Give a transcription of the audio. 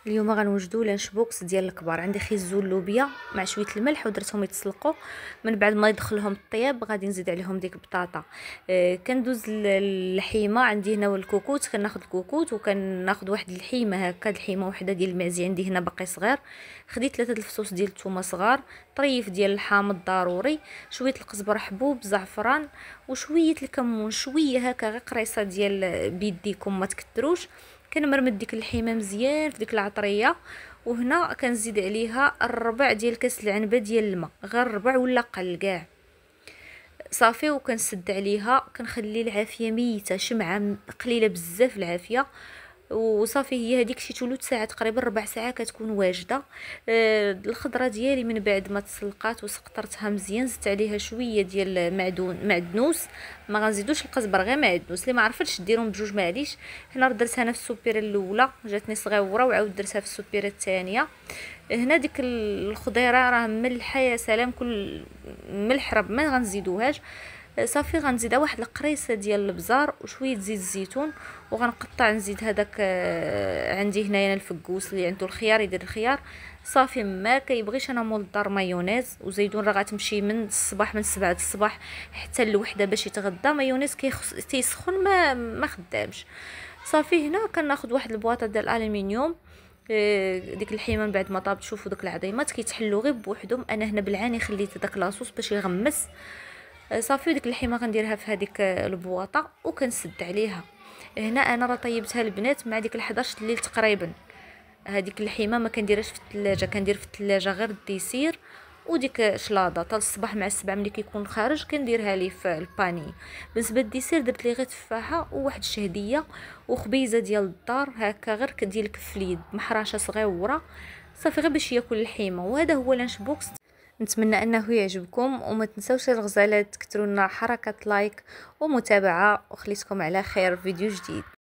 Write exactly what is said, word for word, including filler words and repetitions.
اليوم غنوجدوا لانش بوكس ديال الكبار. عندي خيزو اللوبيا مع شويه الملح ودرتهم يتسلقوا. من بعد ما يدخلهم الطياب غادي نزيد عليهم ديك البطاطا. آه كندوز اللحيمه. عندي هنا الكوكوت، كناخذ الكوكوت وكناخذ واحد اللحيمه هكا، الحيمه وحده ديال المعزي عندي هنا باقي صغير. خديت ثلاثه الفصوص ديال الثومه صغار، طريف ديال الحامض ضروري، شويه القزبر حبوب، زعفران وشويه الكمون، شويه هكا غير قريصه ديال بيديكم ما تكثروش. كنمرمد ديك اللحيمه مزيان في ديك العطريه، وهنا كنزيد عليها الربع ديال كاس العنبه ديال الماء، غير ربع ولا قل كاع صافي. وكنسد عليها كنخلي العافيه ميته، شمعه قليله بزاف العافيه وصافي. هي هذيك شي ثلث ساعه تقريبا ربع ساعه كتكون واجده. آه الخضره ديالي من بعد ما تسلقات وسقطرتها مزيان، زدت عليها شويه ديال معدون معدنوس، ما غنزيدوش القزبر غير معدنوس. اللي ما عرفتش ديرهم بجوج معليش. هنا درتها انا في السوبيره الاولى جاتني صغيوره، وعاود درتها في السوبيره الثانيه. هنا ديك الخضيره راه ملحه يا سلام، كل ملح راه ما غنزيدوهاش. صافي غنزيدها واحد القريصه ديال البزار وشويه زيت الزيتون، وغنقطع نزيد هذاك. عندي هنايا الفكوس اللي عنده الخيار يدير الخيار. صافي ما كيبغيش انا مول الدار مايونيز وزيتون، راه غتمشي من الصباح من سبعة الصباح حتى الوحده باش يتغدى. مايونيز كيخص تيسخن ما ما خدامش. صافي هنا كناخذ واحد البواطه ديال الالومنيوم. ديك الحيمه من بعد ما طابت، شوفوا دوك العظيمات كيتحلوا غير بوحدهم. انا هنا بالعاني خليت داك لاصوص باش يغمس. صافي ديك اللحيمه غنديرها في هذيك البواطه وكنسد عليها. هنا انا راه طيبتها البنات مع ديك الحداش الليل تقريبا. هذيك اللحيمه ما كنديرهاش في الثلاجه، كندير في الثلاجه غير الديسير وديك شلاضه حتى الصباح مع السبعة ملي كيكون خارج كنديرها ليه في الباني. بالنسبه للديسير درت ليه غير تفاحه وواحد الشهديه وخبيزه ديال الدار هكا غير ديال كف اليد محراشه صغيره. صافي غير باش ياكل الحيمه. وهذا هو لانش بوكس. نتمنى انه يعجبكم، وما تنسوش الغزالات تكتروا لنا حركه لايك ومتابعه، وخليتكم على خير فيديو جديد.